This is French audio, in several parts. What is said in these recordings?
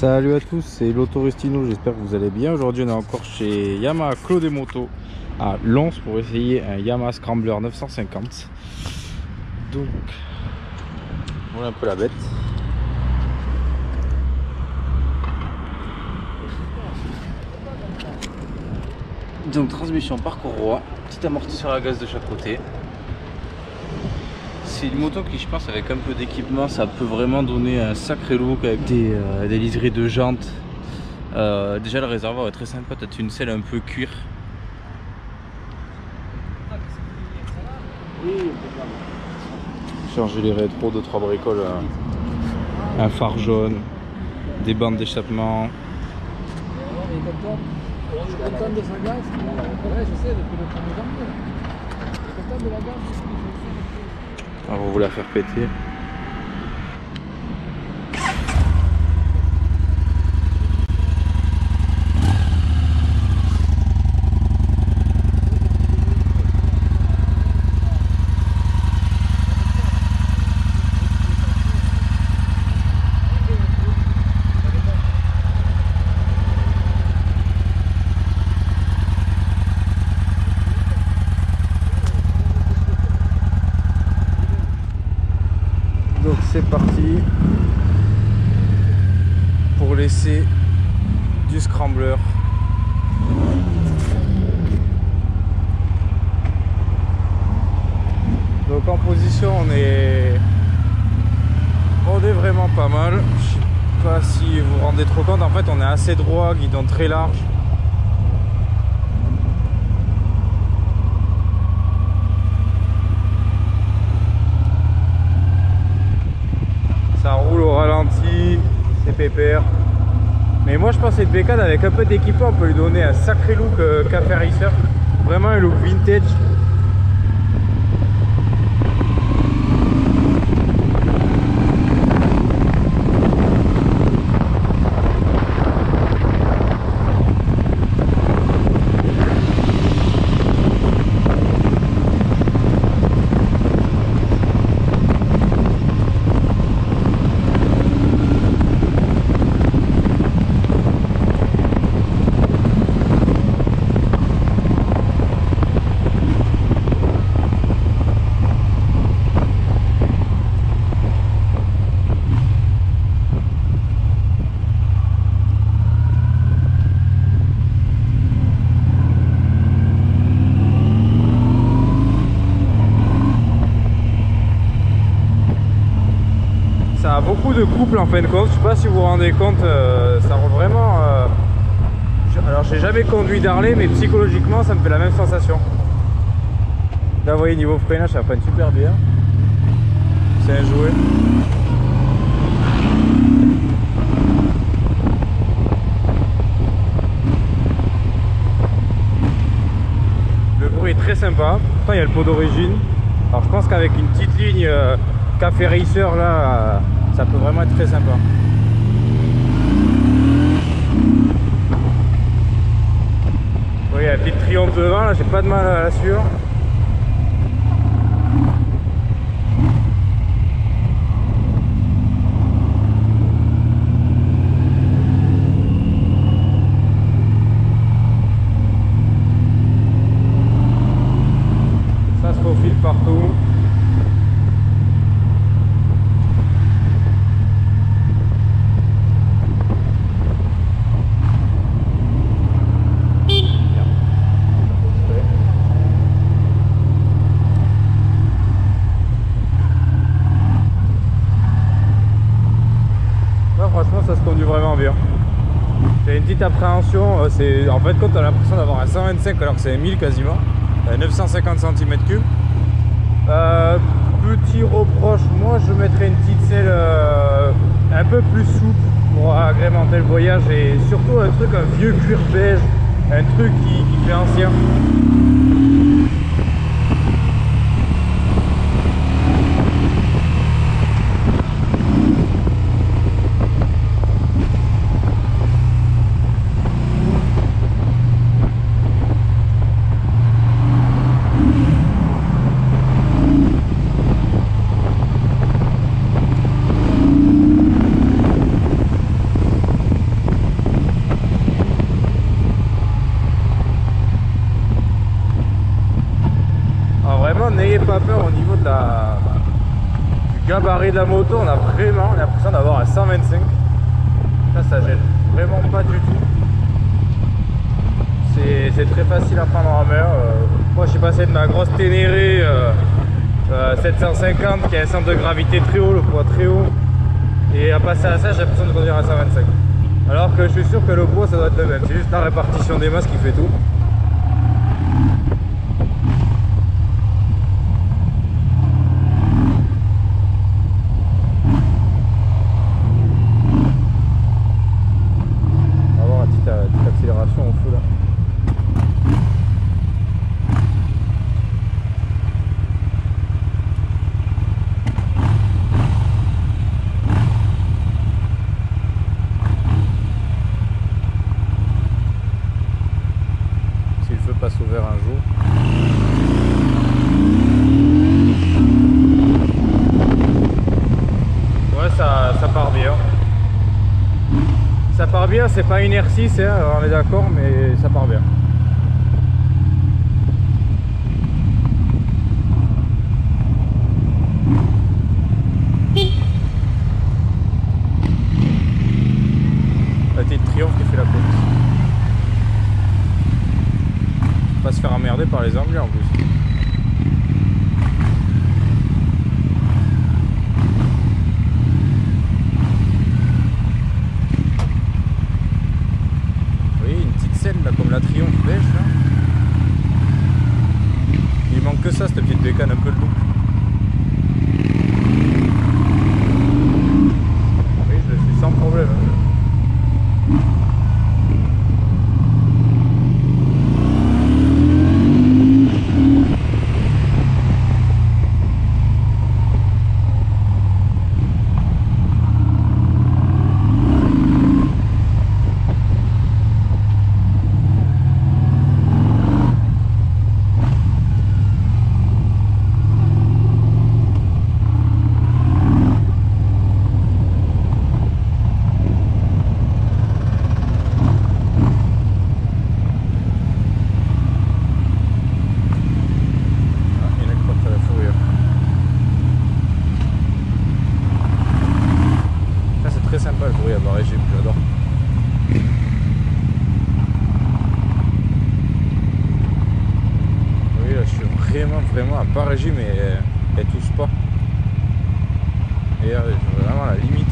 Salut à tous, c'est l'Autorustino, j'espère que vous allez bien. Aujourd'hui on est encore chez Yamaha Claude Moto à Lens pour essayer un Yamaha Scrambler 950. Donc voilà un peu la bête. Donc transmission par courroie, petit amortisseur à gaz de chaque côté. C'est une moto qui, je pense, avec un peu d'équipement, ça peut vraiment donner un sacré look avec des liserés de jantes. Déjà le réservoir est très sympa, t'as une selle un peu cuir. Changer les rétros, 2-3 bricoles, un phare jaune, des bandes d'échappement. Je suis content de sa gaz. Ouais, je sais, depuis le premier janvier. Je suis content de la gaz. Alors on va la faire péter. Donc c'est parti pour l'essai du Scrambler. Donc en position on est vraiment pas mal. Je sais pas si vous vous rendez trop compte, en fait on est assez droit, guidon très large. Ça roule au ralenti, c'est pépère. Mais moi je pense que cette bécane avec un peu d'équipement on peut lui donner un sacré look café racer. Vraiment un look vintage. Ça a beaucoup de couple en fin de compte, je sais pas si vous vous rendez compte, ça roule vraiment... Alors j'ai jamais conduit d'Harley mais psychologiquement ça me fait la même sensation. Là vous voyez niveau freinage ça freine super bien. C'est un jouet. Le bruit est très sympa, pourtant il y a le pot d'origine. Alors je pense qu'avec une petite ligne café racer là, ça peut vraiment être très sympa. Oui, il y a la petite triomphe devant, là j'ai pas de mal à la suivre. Ça se faufile partout. Franchement ça se conduit vraiment bien. J'ai une petite appréhension, c'est en fait quand on a l'impression d'avoir un 125 alors que c'est un 1000 quasiment, 950 cm3. Petit reproche, moi je mettrais une petite selle un peu plus souple pour agrémenter le voyage et surtout un truc, un vieux cuir beige, un truc qui fait ancien. gabarit de la moto, on a vraiment l'impression d'avoir un 125. Ça gêne vraiment pas du tout. C'est très facile à prendre en main. Moi, je suis passé de ma grosse Ténéré 750 qui a un centre de gravité très haut, le poids très haut, et à passer à ça, j'ai l'impression de conduire un 125. Alors que je suis sûr que le poids, ça doit être le même. C'est juste la répartition des masses qui fait tout. Accélération au feu là. Si le feu passe au vert un jour. Ouais, ça part bien. Ça part bien, c'est pas une R6, hein, on est d'accord, mais ça part bien. La petite Triomphe qui fait la course. Pas se faire emmerder par les Anglais en plus. Là, comme la Triomphe beige là. Il manque que ça, cette petite bécane un peu de look. Oui, je le suis sans problème. Sympa le bruit à la régie, j'adore. Oui, là je suis vraiment à Paris, mais elle touche pas. Et là, je suis vraiment à la limite.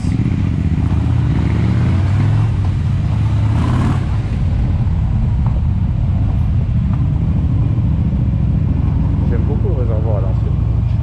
J'aime beaucoup le réservoir à l'ancienne.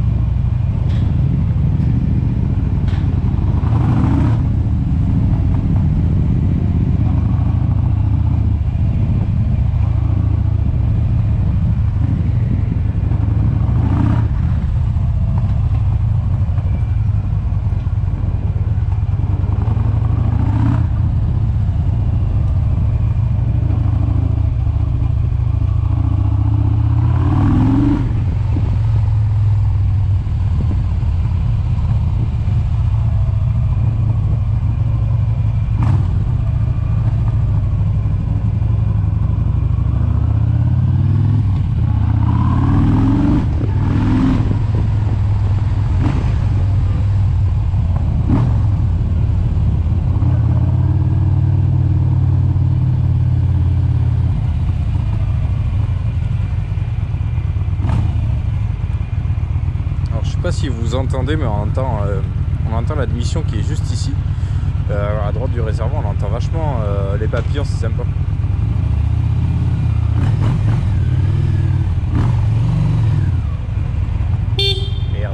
Si vous entendez, mais on entend l'admission qui est juste ici à droite du réservoir. On entend vachement les papillons, c'est sympa. Merde.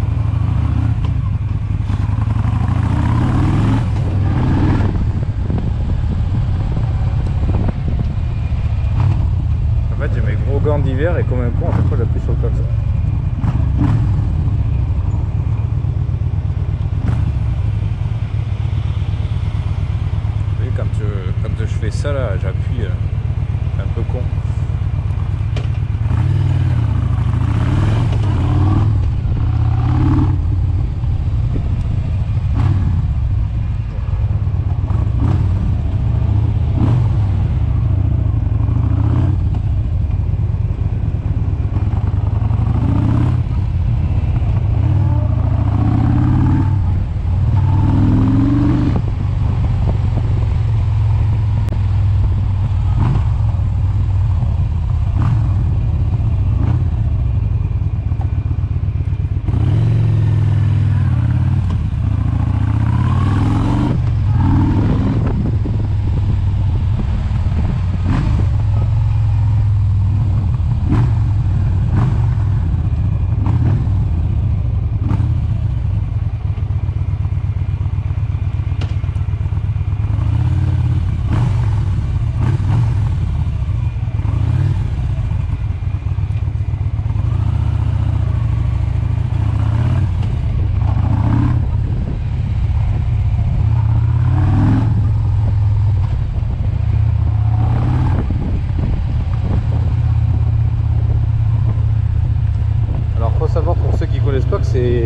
En fait j'ai mes gros gants d'hiver et comme un con à chaque fois j'appuie sur le comme ça. Quand je fais ça là, j'appuie un peu con.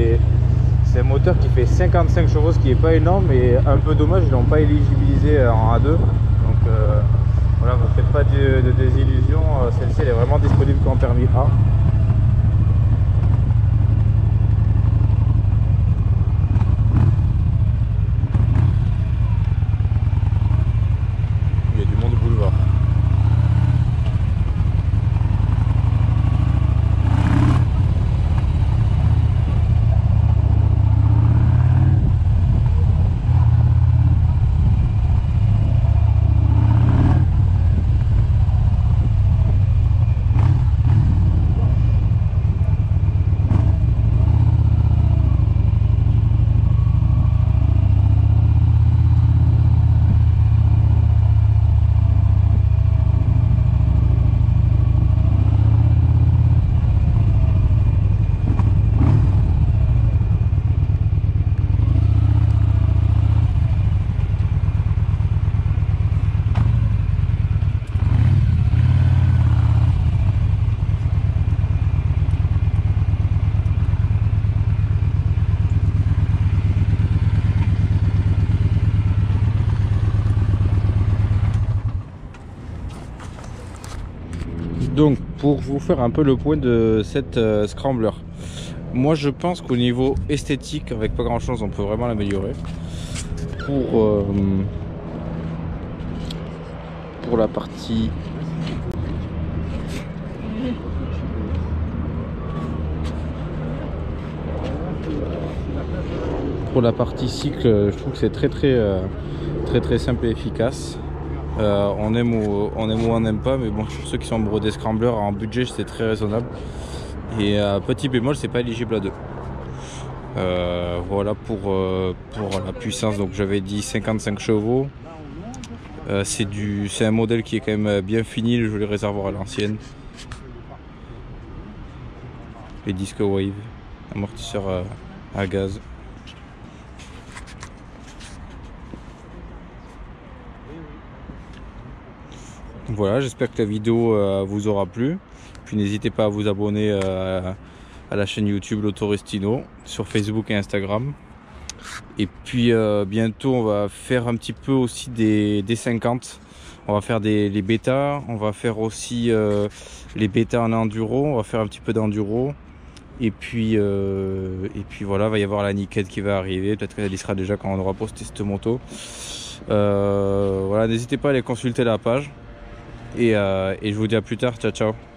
c'est un moteur qui fait 55 chevaux, ce qui est pas énorme, et un peu dommage, ils l'ont pas éligibilisé en A2. Donc voilà, ne faites pas de désillusions, celle-ci elle est vraiment disponible qu'en permis A. Il y a du monde au boulevard. Donc pour vous faire un peu le point de cette Scrambler, moi je pense qu'au niveau esthétique, avec pas grand chose, on peut vraiment l'améliorer. Pour la partie cycle, je trouve que c'est très simple et efficace. On aime ou on n'aime pas, mais bon, pour ceux qui sont amoureux des scramblers, en budget c'est très raisonnable. Et petit bémol, c'est pas éligible à 2. Voilà pour la puissance. Donc j'avais dit 55 chevaux. C'est un modèle qui est quand même bien fini, le joli réservoir à l'ancienne. Les disques wave, amortisseur à gaz. Voilà, j'espère que la vidéo vous aura plu. Puis n'hésitez pas à vous abonner à la chaîne YouTube L'Autorestino sur Facebook et Instagram. Et puis bientôt on va faire un petit peu aussi des 50. On va faire les bêtas, on va faire aussi les bêtas en enduro, on va faire un petit peu d'enduro. Et puis voilà, il va y avoir la Niket qui va arriver, peut-être qu'elle y sera déjà quand on aura posté cette moto. Voilà, n'hésitez pas à aller consulter la page. Et je vous dis à plus tard, ciao ciao.